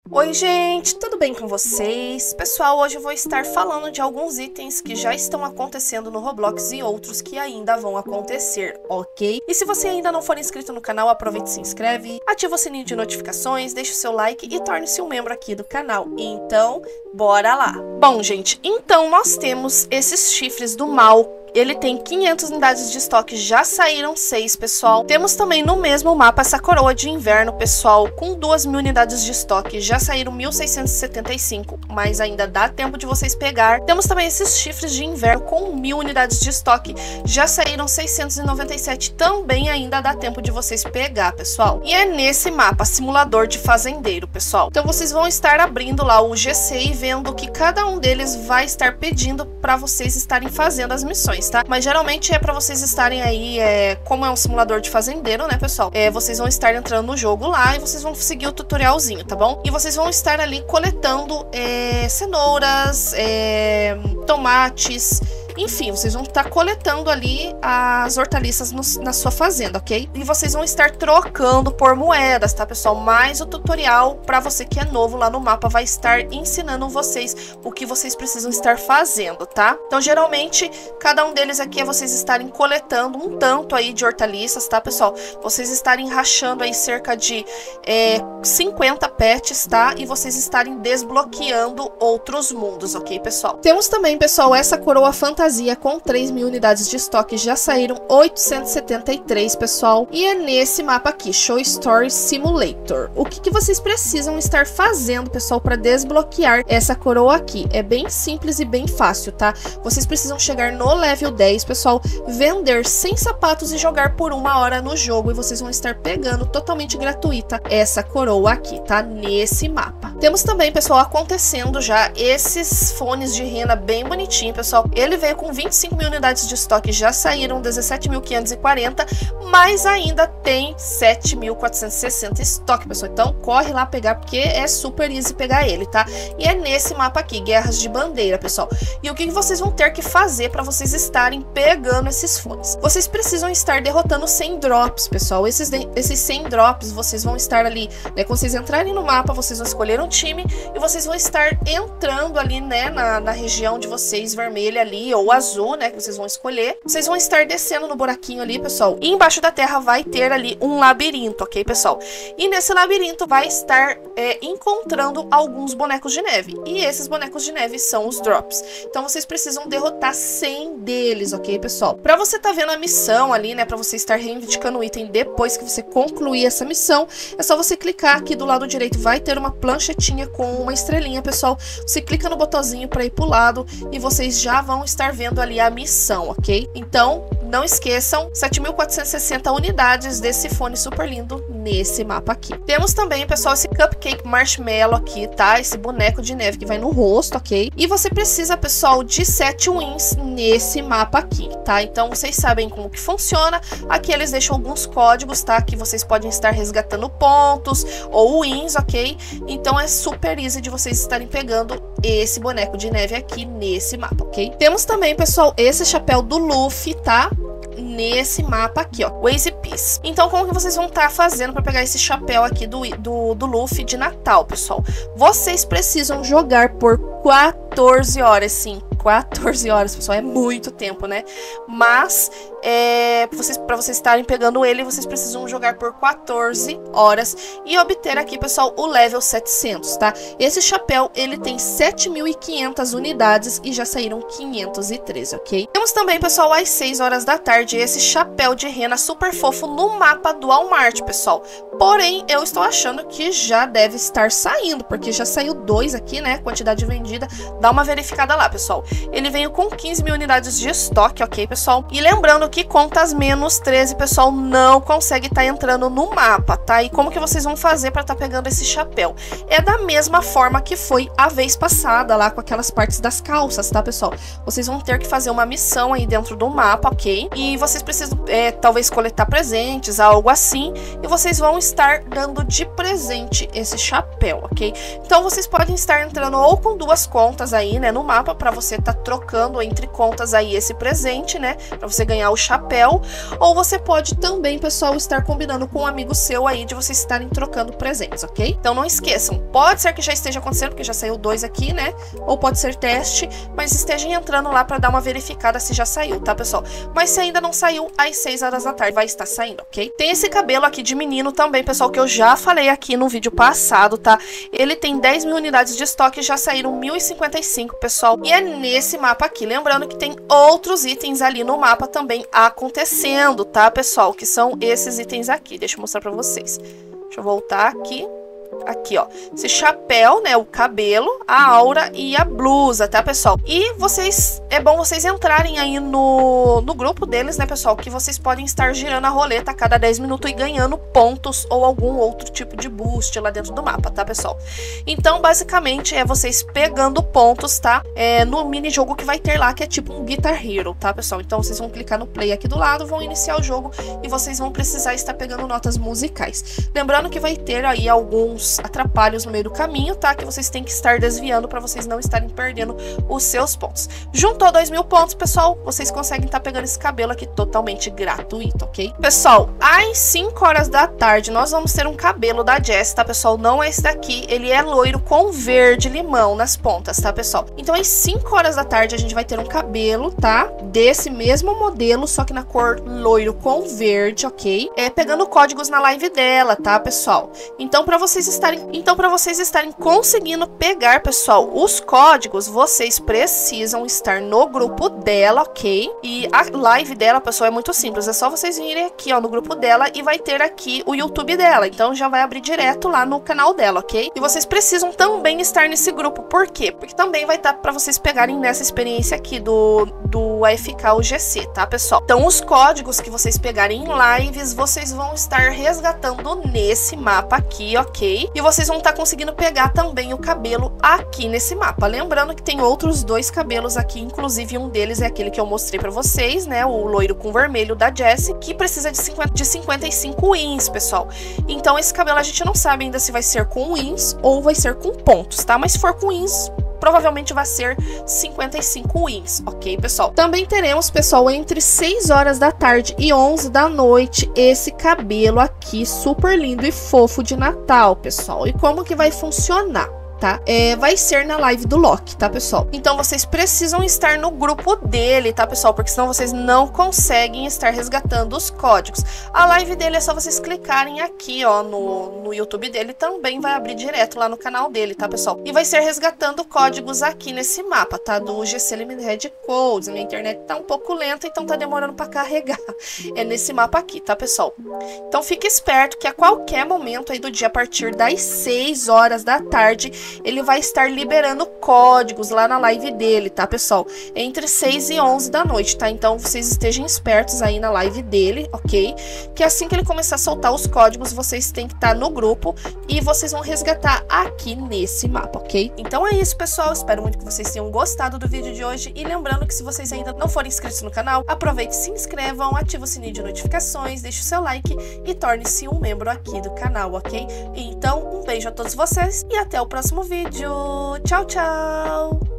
Oi gente, tudo bem com vocês? Pessoal, hoje eu vou estar falando de alguns itens que já estão acontecendo no Roblox e outros que ainda vão acontecer, ok? E se você ainda não for inscrito no canal, aproveite e se inscreve, ativa o sininho de notificações, deixe o seu like e torne-se um membro aqui do canal. Então, bora lá! Bom gente, então nós temos esses chifres do mal. Ele tem 500 unidades de estoque, já saíram 6, pessoal. Temos também no mesmo mapa essa coroa de inverno, pessoal, com 2.000 unidades de estoque. Já saíram 1.675, mas ainda dá tempo de vocês pegar. Temos também esses chifres de inverno com 1.000 unidades de estoque. Já saíram 697, também ainda dá tempo de vocês pegar, pessoal. E é nesse mapa, simulador de fazendeiro, pessoal. Então vocês vão estar abrindo lá o GC e vendo que cada um deles vai estar pedindo para vocês estarem fazendo as missões. Tá? Mas geralmente é para vocês estarem aí, como é um simulador de fazendeiro, né, pessoal? Vocês vão estar entrando no jogo lá e vocês vão seguir o tutorialzinho, tá bom? E vocês vão estar ali coletando cenouras, tomates. Enfim, vocês vão estar coletando ali as hortaliças na sua fazenda, ok? E vocês vão estar trocando por moedas, tá, pessoal? Mas o tutorial, para você que é novo lá no mapa, vai estar ensinando vocês o que vocês precisam estar fazendo, tá? Então, geralmente, cada um deles aqui é vocês estarem coletando um tanto aí de hortaliças, tá, pessoal? Vocês estarem rachando aí cerca de 50 pets, tá? E vocês estarem desbloqueando outros mundos, ok, pessoal? Temos também, pessoal, essa coroa fantasia com 3.000 unidades de estoque, já saíram 873, pessoal. E é nesse mapa aqui, Show Story Simulator. O que vocês precisam estar fazendo, pessoal, para desbloquear essa coroa aqui? É bem simples e bem fácil, tá? Vocês precisam chegar no level 10, pessoal, vender 100 sapatos e jogar por 1 hora no jogo. E vocês vão estar pegando totalmente gratuita essa coroa aqui, tá? Nesse mapa. Temos também, pessoal, acontecendo já esses fones de rena bem bonitinho, pessoal. Ele veio com 25.000 unidades de estoque, já saíram 17.540, mas ainda tem 7.460 estoque, pessoal. Então corre lá pegar, porque é super easy pegar ele, tá? E é nesse mapa aqui, Guerras de Bandeira, pessoal. E o que vocês vão ter que fazer para vocês estarem pegando esses fones? Vocês precisam estar derrotando 100 drops, pessoal. Esses 100 drops, vocês vão estar ali, né? Quando vocês entrarem no mapa, vocês vão escolher um time e vocês vão estar entrando ali, né, na região de vocês, vermelha ali, ou azul, né, que vocês vão escolher. Vocês vão estar descendo no buraquinho ali, pessoal, e embaixo da terra vai ter ali um labirinto, ok, pessoal? E nesse labirinto vai estar encontrando alguns bonecos de neve, e esses bonecos de neve são os drops. Então vocês precisam derrotar 100 deles, ok, pessoal? Pra você tá vendo a missão ali, né, pra você estar reivindicando o item depois que você concluir essa missão, é só você clicar aqui do lado direito, vai ter uma planchetinha com uma estrelinha, pessoal. Você clica no botãozinho pra ir pro lado e vocês já vão estar vendo ali a missão, ok? Então, não esqueçam, 7.460 unidades desse fone super lindo nesse mapa aqui. Temos também, pessoal, esse Cupcake Marshmallow aqui, tá? Esse boneco de neve que vai no rosto, ok? E você precisa, pessoal, de 7 wins nesse mapa aqui, tá? Então, vocês sabem como que funciona. Aqui eles deixam alguns códigos, tá? Que vocês podem estar resgatando pontos ou wins, ok? Então, é super easy de vocês estarem pegando esse boneco de neve aqui nesse mapa, ok? Temos também, pessoal, esse chapéu do Luffy, tá? Nesse mapa aqui, ó, Waze Peace. Então, como que vocês vão estar fazendo para pegar esse chapéu aqui do Luffy de Natal, pessoal? Vocês precisam jogar por 14 horas, sim. 14 horas, pessoal, é muito tempo, né? Mas para vocês estarem pegando ele, vocês precisam jogar por 14 horas e obter aqui, pessoal, o level 700, tá? Esse chapéu, ele tem 7.500 unidades e já saíram 513, ok? Temos também, pessoal, às 6 horas da tarde, esse chapéu de rena super fofo no mapa do Walmart, pessoal. Porém, eu estou achando que já deve estar saindo, porque já saiu 2 aqui, né? Quantidade vendida. Dá uma verificada lá, pessoal. Ele veio com 15.000 unidades de estoque, ok, pessoal? E lembrando que contas menos 13, pessoal, não consegue estar entrando no mapa, tá? E como que vocês vão fazer para estar pegando esse chapéu? É da mesma forma que foi a vez passada, lá com aquelas partes das calças, tá, pessoal? Vocês vão ter que fazer uma missão aí dentro do mapa, ok? E vocês precisam, talvez, coletar presentes, algo assim, e vocês vão estar dando de presente esse chapéu, ok? Então, vocês podem estar entrando ou com 2 contas aí, né, no mapa, para você tá trocando entre contas aí esse presente, né? Pra você ganhar o chapéu. Ou você pode também, pessoal, estar combinando com um amigo seu aí de vocês estarem trocando presentes, ok? Então não esqueçam, pode ser que já esteja acontecendo, porque já saiu 2 aqui, né? Ou pode ser teste, mas estejam entrando lá pra dar uma verificada se já saiu, tá, pessoal? Mas se ainda não saiu, às 6 horas da tarde vai estar saindo, ok? Tem esse cabelo aqui de menino também, pessoal, que eu já falei aqui no vídeo passado, tá? Ele tem 10 mil unidades de estoque, já saíram 1055, pessoal. E é nesse mapa aqui. Lembrando que tem outros itens ali no mapa também acontecendo, tá, pessoal? Que são esses itens aqui. Deixa eu mostrar pra vocês. Deixa eu voltar aqui. Aqui, ó, esse chapéu, né, o cabelo, a aura e a blusa, tá, pessoal? E vocês, é bom vocês entrarem aí no grupo deles, né, pessoal, que vocês podem estar girando a roleta a cada 10 minutos e ganhando pontos ou algum outro tipo de boost lá dentro do mapa, tá, pessoal? Então, basicamente, é vocês pegando pontos, tá, no mini-jogo que vai ter lá, que é tipo um Guitar Hero, tá, pessoal? Então, vocês vão clicar no play aqui do lado, vão iniciar o jogo e vocês vão precisar estar pegando notas musicais. Lembrando que vai ter aí alguns atrapalhos no meio do caminho, tá? Que vocês têm que estar desviando para vocês não estarem perdendo os seus pontos. Juntou 2.000 pontos, pessoal, vocês conseguem estar pegando esse cabelo aqui totalmente gratuito, ok? Pessoal, às 5 horas da tarde nós vamos ter um cabelo da Jessie, tá, pessoal? Não é esse daqui, ele é loiro com verde limão nas pontas, tá, pessoal? Então às 5 horas da tarde a gente vai ter um cabelo, tá? Desse mesmo modelo, só que na cor loiro com verde, ok? Pegando códigos na live dela, tá, pessoal? Então para vocês estarem conseguindo pegar, pessoal, os códigos, vocês precisam estar no grupo dela, ok? E a live dela, pessoal, é muito simples. É só vocês virem aqui, ó, no grupo dela e vai ter aqui o YouTube dela. Então já vai abrir direto lá no canal dela, ok? E vocês precisam também estar nesse grupo. Por quê? Porque também vai estar para vocês pegarem nessa experiência aqui do AFK UGC, tá, pessoal? Então os códigos que vocês pegarem em lives, vocês vão estar resgatando nesse mapa aqui, ok? E vocês vão estar conseguindo pegar também o cabelo aqui nesse mapa. Lembrando que tem outros 2 cabelos aqui, inclusive um deles é aquele que eu mostrei pra vocês, né? O loiro com vermelho da Jessie, que precisa de 55 wins, pessoal. Então esse cabelo a gente não sabe ainda se vai ser com wins ou vai ser com pontos, tá? Mas se for com wins, provavelmente vai ser 55 wins, ok, pessoal? Também teremos, pessoal, entre 6 horas da tarde e 11 da noite, esse cabelo aqui super lindo e fofo de Natal, pessoal. E como que vai funcionar? Tá? Vai ser na live do Loki, tá, pessoal? Então vocês precisam estar no grupo dele, tá, pessoal? Porque senão vocês não conseguem estar resgatando os códigos. A live dele é só vocês clicarem aqui, ó, no YouTube dele. Também vai abrir direto lá no canal dele, tá, pessoal? E vai ser resgatando códigos aqui nesse mapa, tá? Do GC Limited Codes. Minha internet tá um pouco lenta, então tá demorando pra carregar. É nesse mapa aqui, tá, pessoal? Então fique esperto que a qualquer momento aí do dia, a partir das 6 horas da tarde, ele vai estar liberando códigos lá na live dele, tá, pessoal? Entre 6 e 11 da noite, tá? Então vocês estejam espertos aí na live dele, ok? Que assim que ele começar a soltar os códigos, vocês têm que estar no grupo e vocês vão resgatar aqui nesse mapa, ok? Então é isso, pessoal. Espero muito que vocês tenham gostado do vídeo de hoje. E lembrando que se vocês ainda não forem inscritos no canal, aproveite, se inscrevam, ative o sininho de notificações, deixe o seu like e torne-se um membro aqui do canal, ok? Então, um beijo a todos vocês e até o próximo vídeo. Tchau, tchau!